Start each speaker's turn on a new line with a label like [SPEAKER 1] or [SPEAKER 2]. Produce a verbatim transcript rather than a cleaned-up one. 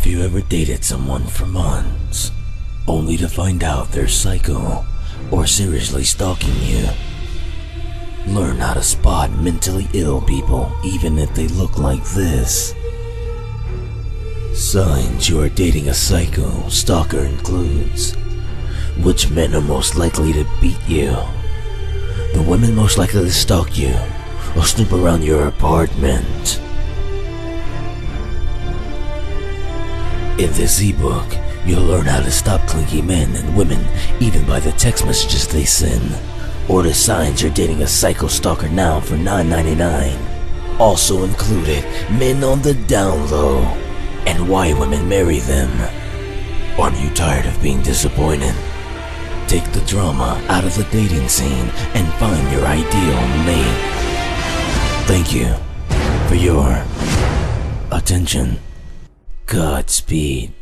[SPEAKER 1] you ever dated someone for months, only to find out they're psycho or seriously stalking you? Learn how to spot mentally ill people even if they look like this. Signs you are dating a psycho stalker includes: which men are most likely to beat you? The women most likely to stalk you or snoop around your apartment. In this ebook, you'll learn how to stop clingy men and women even by the text messages they send, or the signs you're dating a psycho stalker now for nine ninety-nine. Also included, men on the down low, and why women marry them. Aren't you tired of being disappointed? Take the drama out of the dating scene and find your ideal mate. Thank you for your attention. Godspeed.